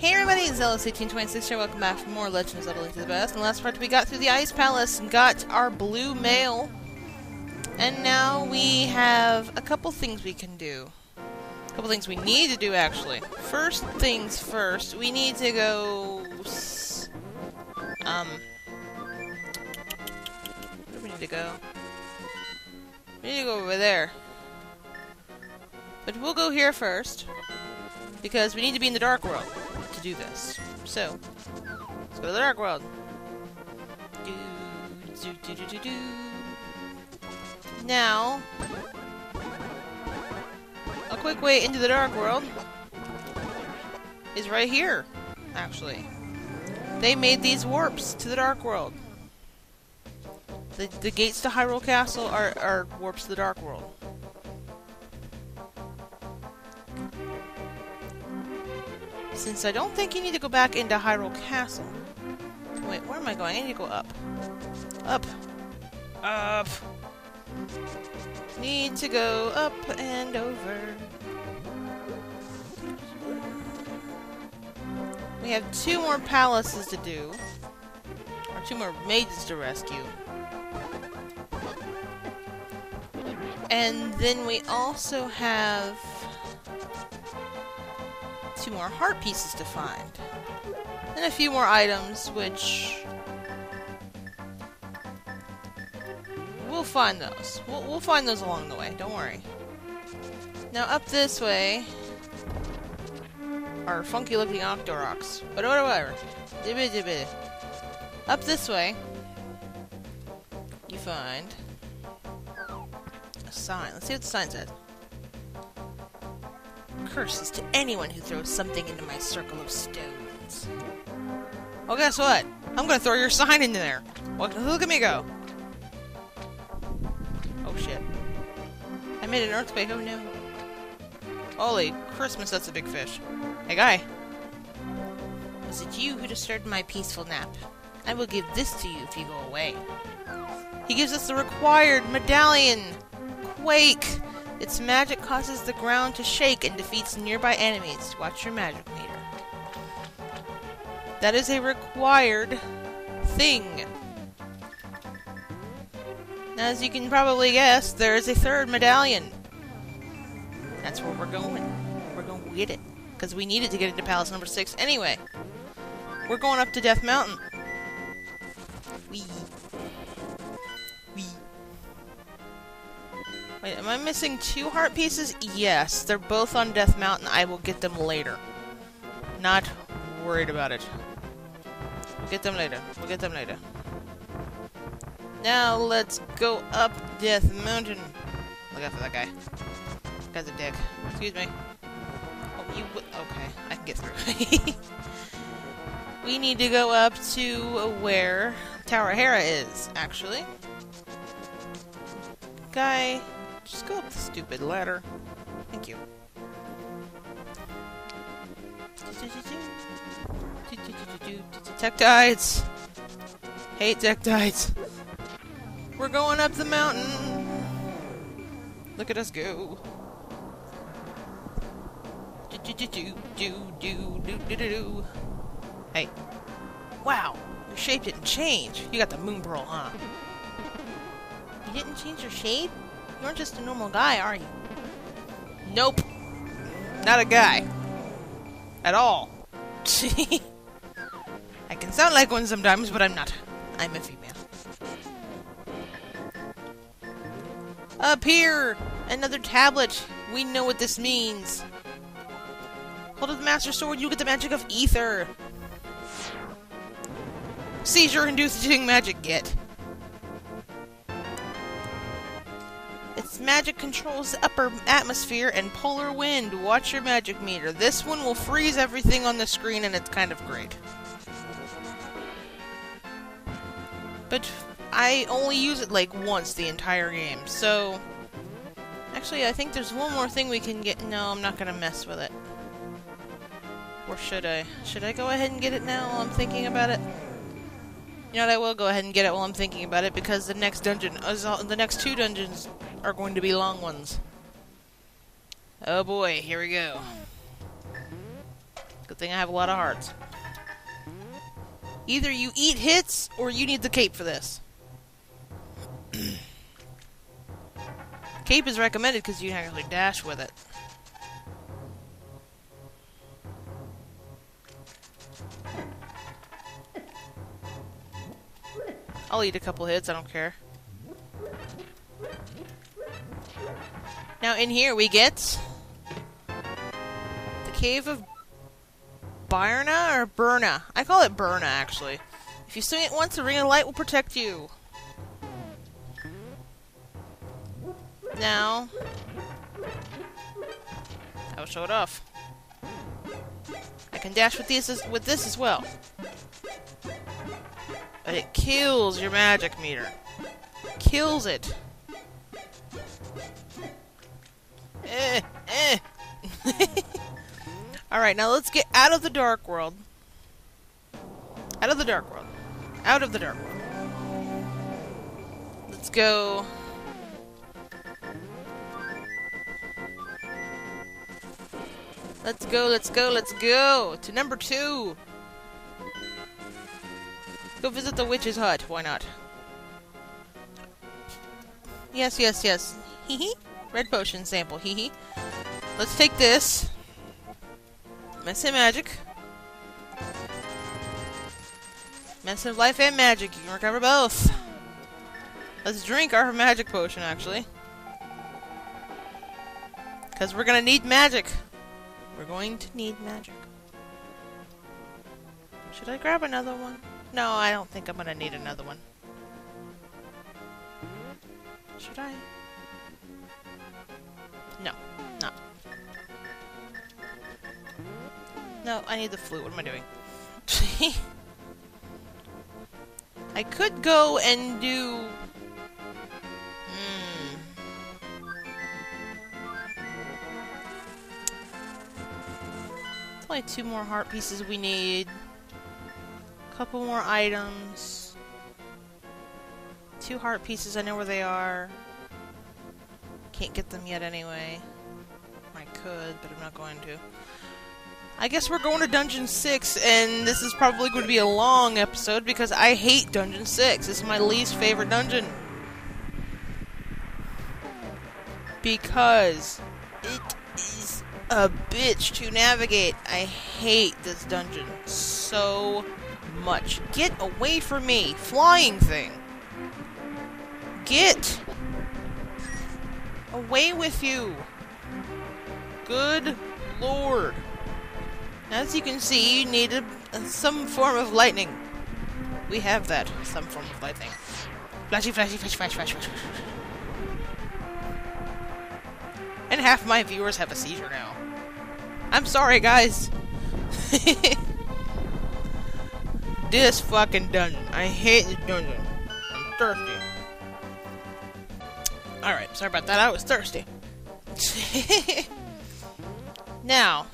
Hey everybody, it's Zealous1826 here. Welcome back for more Legend of Zelda Link to the Past. In the last part, we got through the Ice Palace and got our blue mail. And now we have a couple things we can do. A couple things we need to do, actually. First things first, we need to go... Where do we need to go? We need to go over there. But we'll go here first, because we need to be in the Dark World to do this. So, let's go to the Dark World. Now, a quick way into the Dark World is right here, actually. They made these warps to the Dark World. The gates to Hyrule Castle are warps to the Dark World. Since I don't think you need to go back into Hyrule Castle. Wait, where am I going? I need to go up. Up. Up. Need to go up and over. We have 2 more palaces to do. Or 2 more maidens to rescue. And then we also have 2 more heart pieces to find. And a few more items, which... we'll find those. We'll find those along the way, don't worry. Now up this way are funky looking Octoroks. But whatever. Dibby dibby. Up this way you find a sign. Let's see what the sign says. Curses to anyone who throws something into my circle of stones. Well, guess what? I'm gonna throw your sign into there. Look at me go. Oh shit. I made an earthquake, oh no. Holy Christmas, that's a big fish. Hey guy. Was it you who disturbed my peaceful nap? I will give this to you if you go away. He gives us the required medallion. Quake. Its magic causes the ground to shake and defeats nearby enemies. Watch your magic meter. That is a required thing. Now, as you can probably guess, there is a 3rd medallion. That's where we're going. We're going to get it. Because we need it to get into Palace number 6 anyway. We're going up to Death Mountain. Wee. Wee. Wait, am I missing 2 heart pieces? Yes, they're both on Death Mountain. I will get them later. Not worried about it. We'll get them later. We'll get them later. Now let's go up Death Mountain. Look out for that guy. That guy's a dick. Excuse me. Oh, you... okay, I can get through. We need to go up to where Tower Hera is, actually. Guy... just go up the stupid ladder. Thank you. Tektites! Hate Tektites! We're going up the mountain! Look at us go! Hey. Wow! Your shape didn't change! You got the moon pearl, huh? You didn't change your shape? You aren't just a normal guy, are you? Nope. Not a guy. At all. I can sound like one sometimes, but I'm not. I'm a female. Up here! Another tablet! We know what this means. Hold up the Master Sword, you get the magic of ether. Seizure-inducing magic, get. Its magic controls the upper atmosphere and polar wind. Watch your magic meter. This one will freeze everything on the screen and it's kind of great. But I only use it like once the entire game, so... actually, I think there's one more thing we can get. No, I'm not gonna mess with it. Or should I? Should I go ahead and get it now while I'm thinking about it? You know what, I will go ahead and get it while I'm thinking about it, because the next dungeon, the next 2 dungeons are going to be long ones. Oh boy, here we go. Good thing I have a lot of hearts. Either you eat hits, or you need the cape for this. Cape is recommended because you can actually dash with it. I'll eat a couple hits, I don't care. Now in here we get the Cave of Byrna or Burna? I call it Burna, actually. If you swing it once, the Ring of Light will protect you. Now, I will show it off. I can dash with this as well. But it kills your magic meter. Kills it. Alright, now let's get out of the dark world. Out of the dark world. Out of the dark world. Let's go. Let's go, let's go, let's go! To number 2! Go visit the witch's hut, why not? Yes, yes, yes. Hee hee. Red potion sample, hee hee. Let's take this. Medicine magic. Medicine of life and magic. You can recover both. Let's drink our magic potion, actually. Because we're gonna need magic. We're going to need magic. Should I grab another one? No, I don't think I'm gonna need another one. Should I? No, not. No, I need the flute. What am I doing? I could go and do... Only 2 more heart pieces we need. Couple more items. 2 heart pieces, I know where they are. Can't get them yet anyway. I could, but I'm not going to. I guess we're going to Dungeon 6, and this is probably going to be a long episode because I hate Dungeon 6. This is my least favorite dungeon. Because it is a bitch to navigate. I hate this dungeon so much. Get away from me, flying thing. Get away with you. Good lord. As you can see, you need some form of lightning. We have that. Some form of lightning. Flashy, flashy, flash, flash, flash, flash. And half my viewers have a seizure now. I'm sorry, guys. This fucking dungeon. I hate this dungeon. I'm thirsty. Alright, sorry about that. I was thirsty. Now,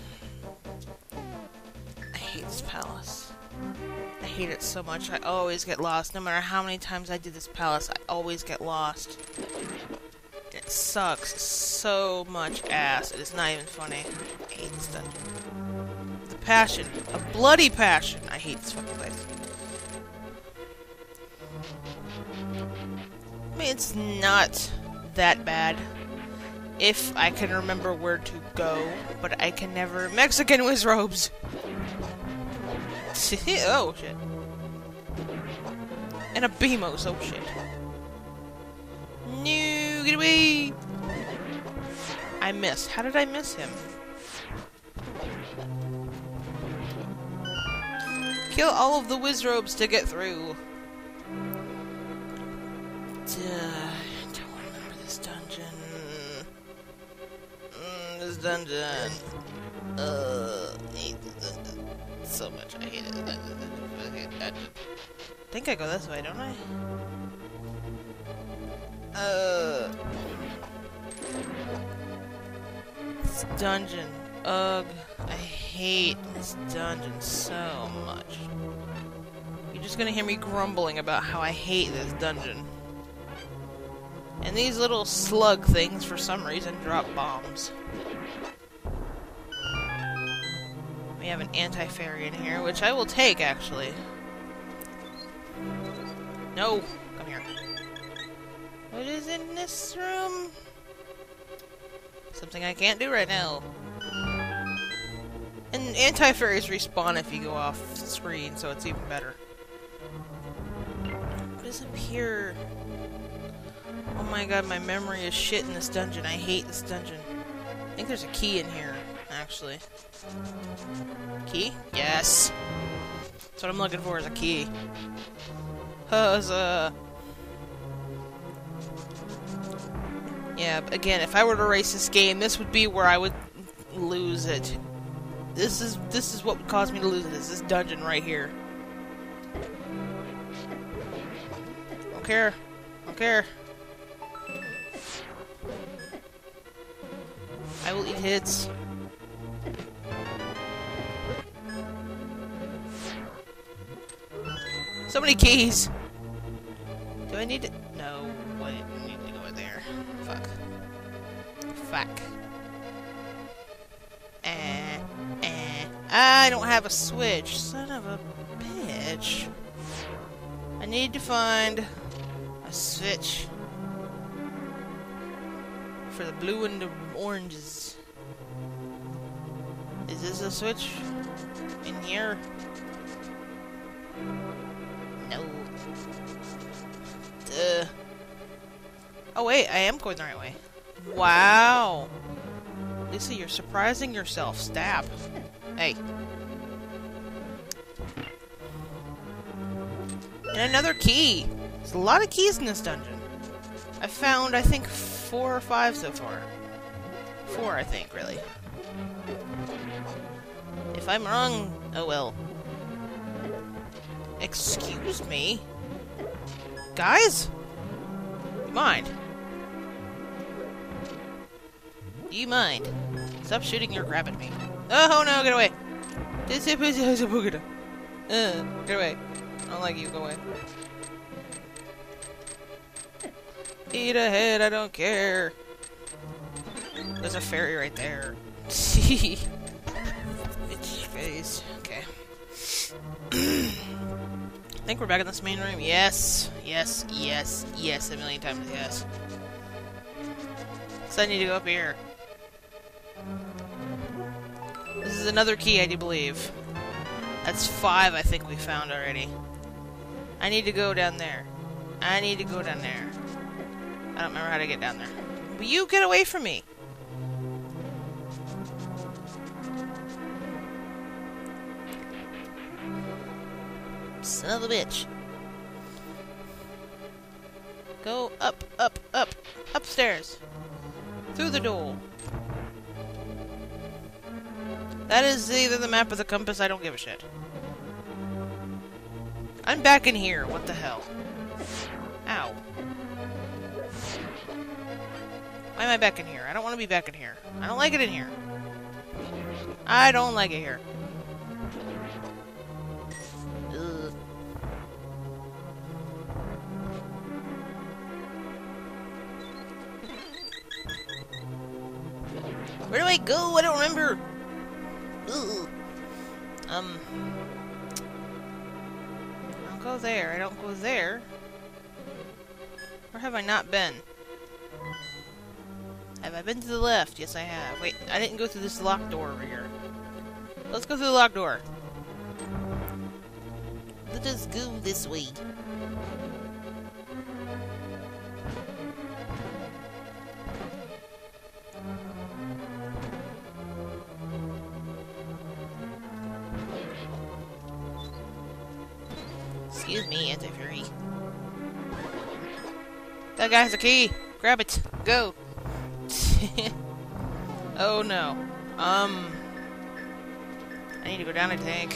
I hate this palace. I hate it so much. I always get lost. No matter how many times I do this palace, I always get lost. It sucks so much ass. It is not even funny. I hate this dungeon. The passion. A bloody passion. I hate this fucking place. I mean, it's not that bad. If I can remember where to go, but I can never. Mexican with robes! Oh, shit. And a Beamos, oh shit. No, get away! I missed. How did I miss him? Kill all of the wizrobes to get through. I don't remember this dungeon. This dungeon. I hate this dungeon so much. I hate it. I think I go this way, don't I? This dungeon. Ugh. I hate this dungeon so much. You're just gonna hear me grumbling about how I hate this dungeon. And these little slug things, for some reason, drop bombs. have an anti-fairy in here, which I will take, actually. No! Come here. What is in this room? Something I can't do right now. And anti-fairies respawn if you go off screen, so it's even better. What is up here? Oh my god, my memory is shit in this dungeon. I hate this dungeon. I think there's a key in here, actually. Key? Yes! That's what I'm looking for, is a key. Huzzah! Yeah, but again, if I were to race this game, this would be where I would lose it. This is what would cause me to lose it, is this dungeon right here. Don't care. Don't care. I will eat hits. So many keys! Do I need to... No, I didn't need to go in there. Fuck. Fuck. I don't have a switch. Son of a bitch. I need to find a switch for the blue and the oranges. Is this a switch in here? No. Oh wait, I am going the right way. Wow. Lisa, you're surprising yourself. Stab. Hey. And another key. There's a lot of keys in this dungeon. I found, I think, 4 or 5 so far. 4, I think, really. If I'm wrong, oh well. Excuse me? Guys? You mind? Do you mind? Stop shooting your crap at me. Oh no, get away! Get away. I don't like you, go away. Eat ahead, I don't care. There's a fairy right there. Bitch face. Okay. I think we're back in this main room. Yes. Yes, yes, yes. A million times yes. So I need to go up here. This is another key, I do believe. That's 5 I think we found already. I need to go down there. I need to go down there. I don't remember how to get down there. Will you get away from me? Son of a bitch. Go up, up, up. Upstairs. Through the door. That is either the map or the compass, I don't give a shit. I'm back in here, what the hell? Ow. Why am I back in here? I don't want to be back in here. I don't like it in here. I don't like it here. Ugh. Where do I go? I don't remember. Ugh. I don't go there. I don't go there. Where have I not been? Have I been to the left? Yes, I have. Wait, I didn't go through this locked door over here. Let's go through the locked door. Let us go this way. Excuse me, anti-fairy. That guy has a key! Grab it! Go! Oh no. I need to go down, I think.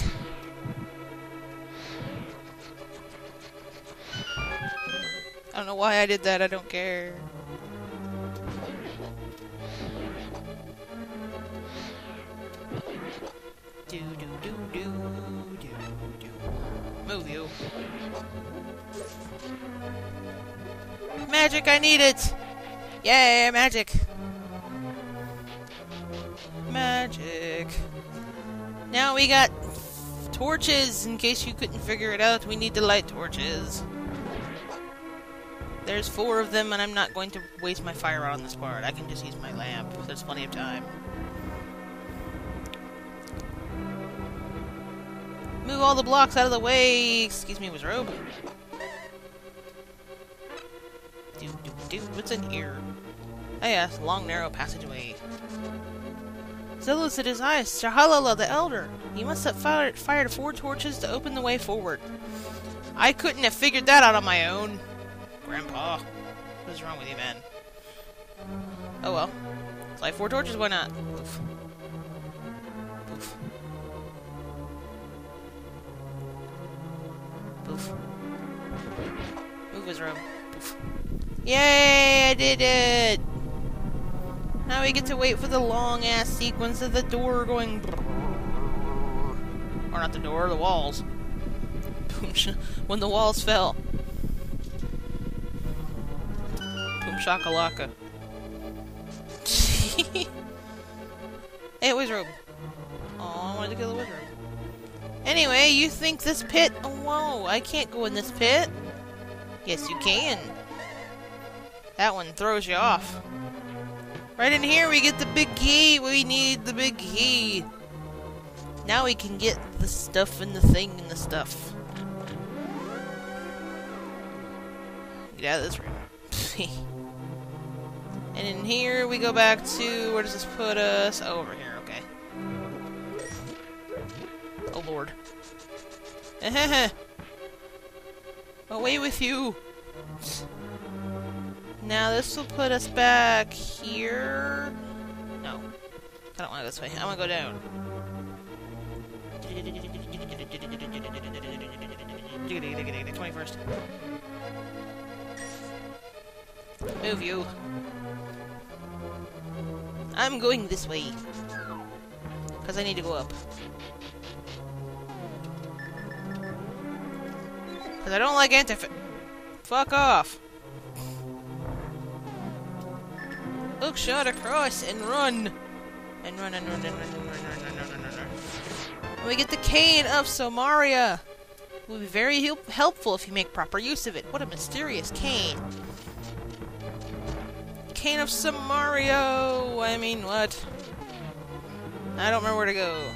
I don't know why I did that, I don't care. Do do do do do do. Move you. Magic, I need it! Yay, magic! Magic. Now we got torches, in case you couldn't figure it out. We need to light torches. There's 4 of them, and I'm not going to waste my fire on this part. I can just use my lamp. There's plenty of time. Move all the blocks out of the way. Excuse me, Wizrobe. What's in here? Oh yes, long narrow passageway. Zealous at his eyes, Shahalala the Elder. You must have fired 4 torches to open the way forward. I couldn't have figured that out on my own. Grandpa, what's wrong with you, man? Oh well. It's like 4 torches, why not? Oof. Oof. Oof. Move his robe. Oof. Yay! I did it! Now we get to wait for the long-ass sequence of the door going... Or not the door, the walls. When the walls fell. Boom shakalaka. Hey, Wizrobe. Oh, I wanted to kill the Wizrobe. Anyway, you think this pit... Oh, whoa, I can't go in this pit. Yes, you can. That one throws you off. Right in here, we get the big key. We need the big key. Now we can get the stuff and the thing and the stuff. Get out of this room. And in here, we go back to... Where does this put us? Oh, over here, okay. Oh, Lord. Away with you! Now this will put us back here. No. I don't want to go this way. I want to go down. 21st. Move you. I'm going this way. Because I need to go up. Because I don't like Fuck off. Look, shot across and run. And run and run and run and run and run and run and run. And we get the cane of Somaria. It will be very helpful if you make proper use of it. What a mysterious cane. Cane of Samario. I mean, what? I don't remember where to go.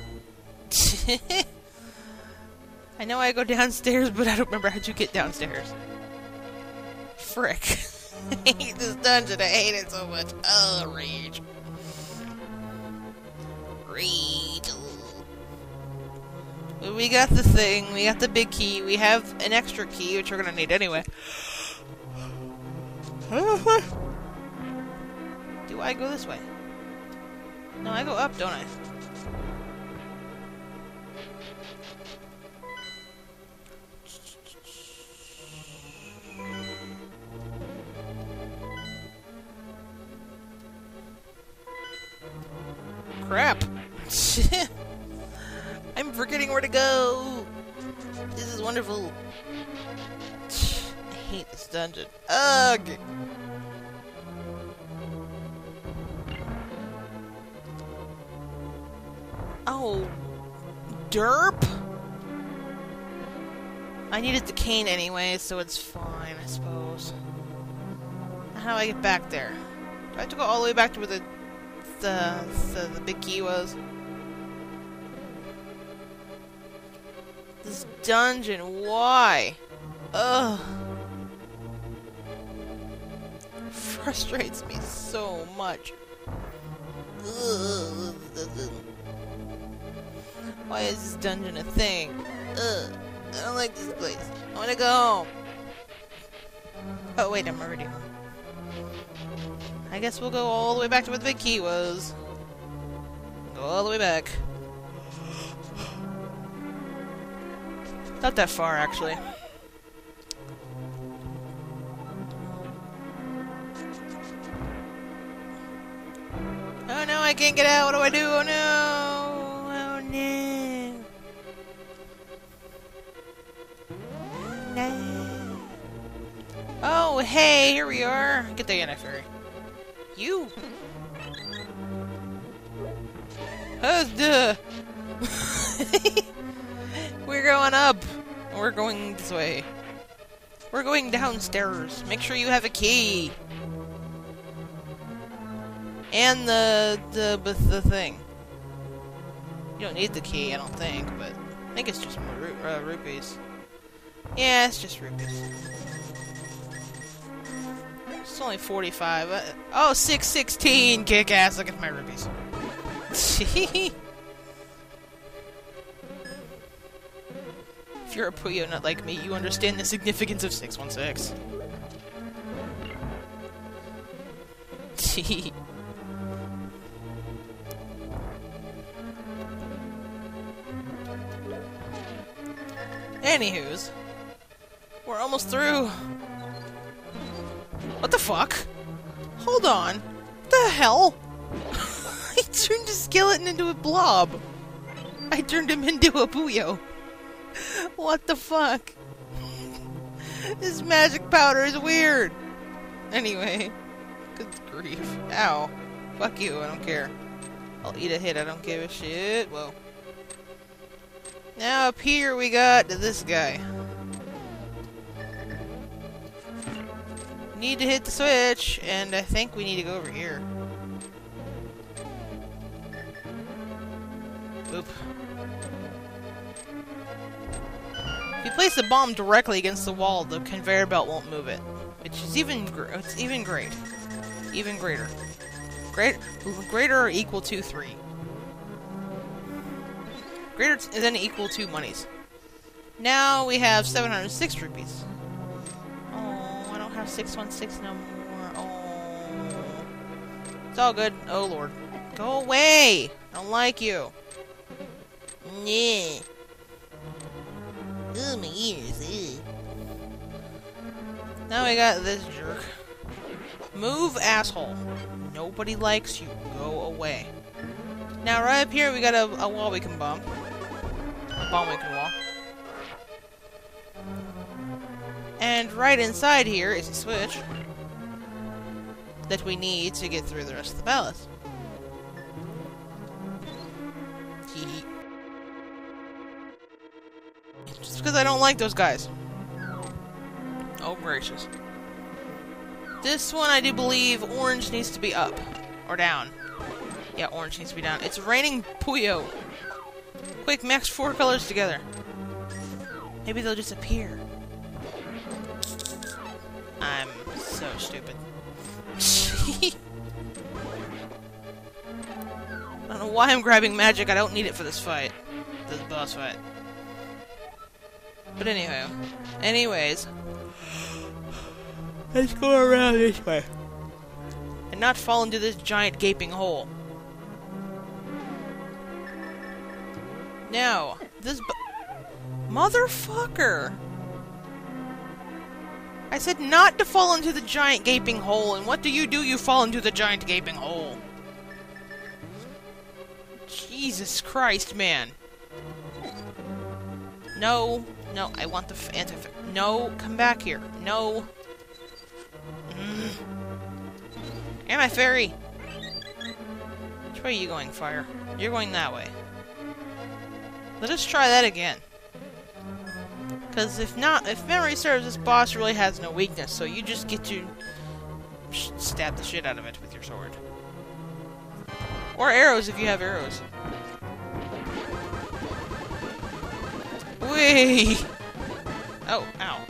I know I go downstairs, but I don't remember how to get downstairs. Frick. I hate this dungeon. I hate it so much. Oh, rage. Rage. But we got the thing. We got the big key. We have an extra key, which we're gonna need anyway. Do I go this way? No, I go up, don't I? Crap! I'm forgetting where to go! This is wonderful. I hate this dungeon. Ugh! Oh, derp! I needed the cane anyway, so it's fine, I suppose. How do I get back there? Do I have to go all the way back to where the big key was? This dungeon, why? Ugh. Frustrates me so much. Ugh. Why is this dungeon a thing? Ugh. I don't like this place. I wanna go home. Oh wait, I'm already home. I guess we'll go all the way back to where the big key was. Go all the way back. Not that far, actually. Oh no, I can't get out. What do I do? Oh no! Oh no! No! Oh hey, here we are. Get the anti-fairy. You! Oh duh! We're going up. We're going this way. We're going downstairs. Make sure you have a key. And the thing. You don't need the key, I don't think, but I think it's just more rupees. Yeah, it's just rupees. It's only 45. Oh, 616! Kick ass! Look at my rupees. If you're a Puyo not like me, you understand the significance of 616. Anywho's, we're almost through. What the fuck? Hold on. What the hell? I turned a skeleton into a blob. I turned him into a Puyo. What the fuck? This magic powder is weird. Anyway. Good grief. Ow. Fuck you, I don't care. I'll eat a hit, I don't give a shit. Whoa. Now up here we got this guy. Need to hit the switch, and I think we need to go over here. Oop. If you place the bomb directly against the wall, the conveyor belt won't move it. Which is it's even great. Even greater. Greater or equal to 3. Greater than equal to monies. Now we have 706 rupees. Oh, I don't have 616 no more. Oh. It's all good. Oh, Lord. Go away! I don't like you. Yeah. Oh, my ears. Now we got this jerk. Move, asshole. Nobody likes you. Go away. Now, right up here, we got a wall we can bump. A bomb we can wall. And right inside here is a switch that we need to get through the rest of the palace. Just because I don't like those guys. Oh, gracious. This one, I do believe, orange needs to be up. Or down. Yeah, orange needs to be down. It's raining Puyo. Quick, mix 4 colors together. Maybe they'll just appear. I'm so stupid. I don't know why I'm grabbing magic. I don't need it for this fight. This boss fight. But anyways. Let's go around this way. And not fall into this giant gaping hole. Now, this motherfucker! I said not to fall into the giant gaping hole, and what do? You fall into the giant gaping hole. Jesus Christ, man. No, I want the no, come back here. No. Am fairy? Which way are you going, fire? You're going that way. Let us try that again. Because if memory serves, this boss really has no weakness, so you just get to stab the shit out of it with your sword. Or arrows if you have arrows. Whee! Oh, ow.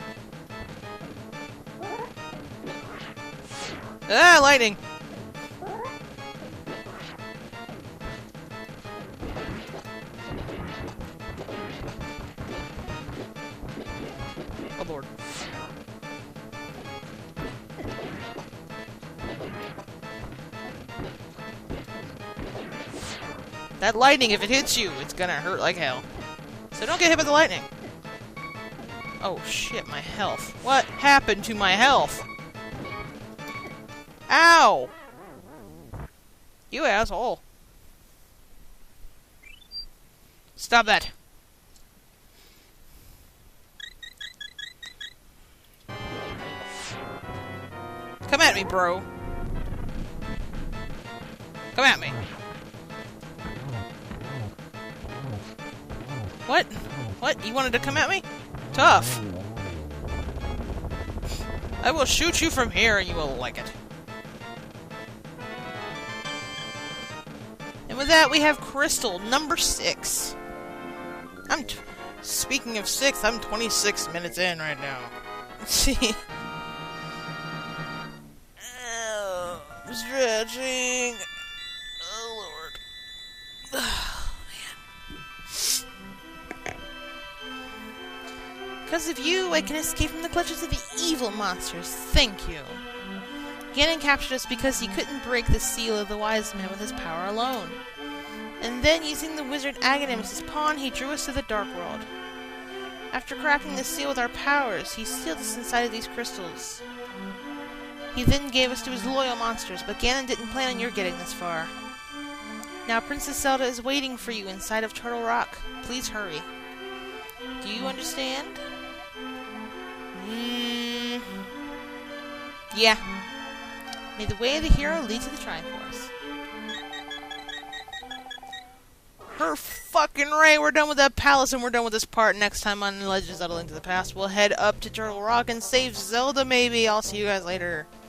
Ah, lightning! Oh, Lord. That lightning, if it hits you, it's gonna hurt like hell. So don't get hit by the lightning. Oh, shit, my health. What happened to my health? Ow! You asshole. Stop that. Come at me, bro. Come at me. What? What? You wanted to come at me? Tough. I will shoot you from here and you will like it. And with that, we have Crystal, number 6. Speaking of 6, I'm 26 minutes in right now. See? Oh, I'm stretching. Oh, Lord. Oh, man. Because of you, I can escape from the clutches of the evil monsters. Thank you. Ganon captured us because he couldn't break the seal of the wise man with his power alone. And then, using the wizard Aghanim as his pawn, he drew us to the Dark World. After cracking the seal with our powers, he sealed us inside of these crystals. He then gave us to his loyal monsters, but Ganon didn't plan on your getting this far. Now Princess Zelda is waiting for you inside of Turtle Rock. Please hurry. Do you understand? Yeah. May the way of the hero lead to the Triforce. Her fucking right, we're done with that palace and we're done with this part. Next time on Legend of Zelda: Link to the Past, we'll head up to Turtle Rock and save Zelda, maybe. I'll see you guys later.